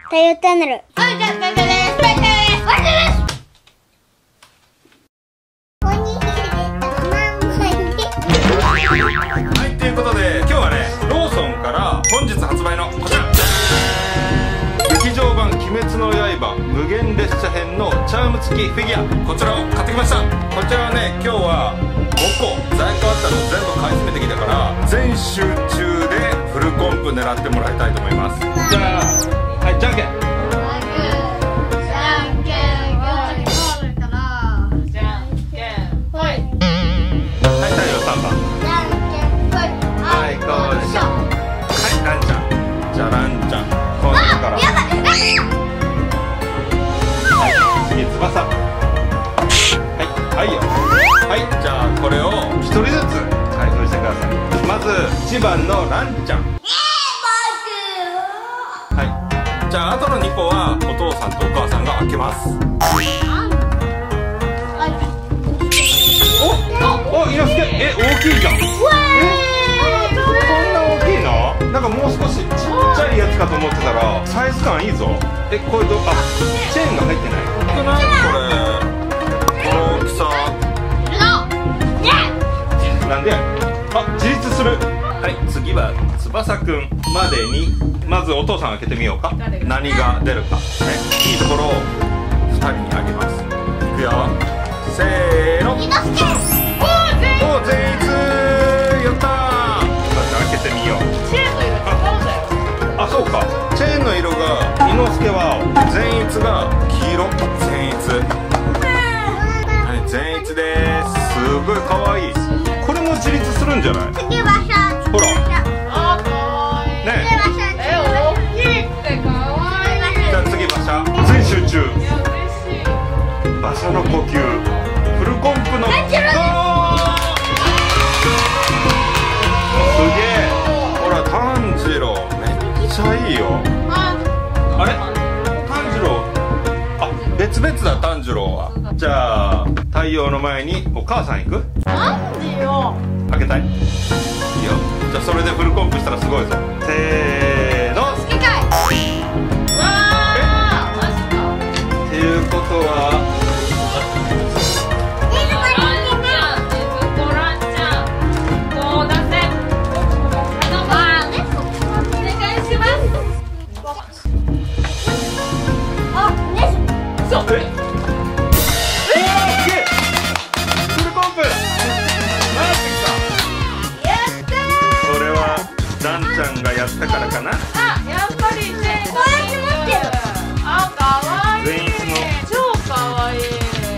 太陽チャンネル。 はい、じゃあ、大丈夫です。大丈夫です。大丈夫です。 はい、ということで今日はね、ローソンから本日発売のこちら劇場版「鬼滅の刃無限列車編」のチャーム付きフィギュア、こちらを買ってきました。こちらはね、今日は5個在庫あったのを全部買い占めてきたから、全集中でフルコンプ狙ってもらいたいと思います。じゃあ、はい、じゃんけん1番のランちゃん。はい、じゃああとの2個はお父さんとお母さんが開けます。お、伊之助、大きいじゃん。こんな大きいの？なんかもう少しちっちゃいやつかと思ってたらサイズ感いいぞ。これチェーンが入ってない？これこの大きさなんで自立する。はい、次は翼くんまでにまずお父さん開けてみようか。何が出るかね、いいところを2人にあげます。いくよ、せーの。おー、全員やったー。開けてみよう。 チェーンの色違うんだよ。 あ、そうか、チェーンの色が伊之助は善逸が黄色。善逸、はい、善逸です。すごいかわいい。これも自立するんじゃない？ほら、 あ、かわいいね。大きいってかわいい。 じゃあ次馬車全集中。 いや、嬉しい。 馬車の呼吸フルコンプのゴー。すげえ、ほら炭治郎めっちゃいいよ。あれ、炭治郎、別々だ。炭治郎は。じゃあ太陽の前にお母さん行く？ なんでよ。 開けたい？いいよ。じゃあそれでフルコンプしたらすごいぞ。せーの。 好きかい。わあ、マジか。 っていうことはランちゃんがやったからかな。 あ、やっぱりね。こうやって持ってる。あ、かわいい。 善逸の超かわいい。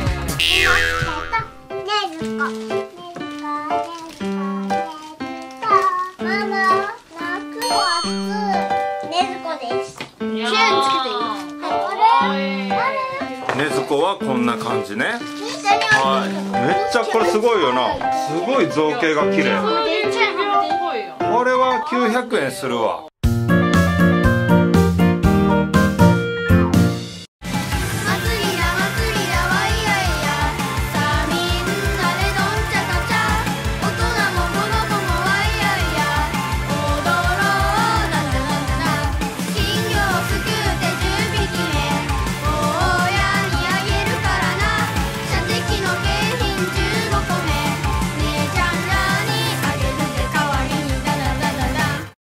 ねずこはこんな感じね。はい、めっちゃこれすごいよな。すごい造形が綺麗。これは900円するわ。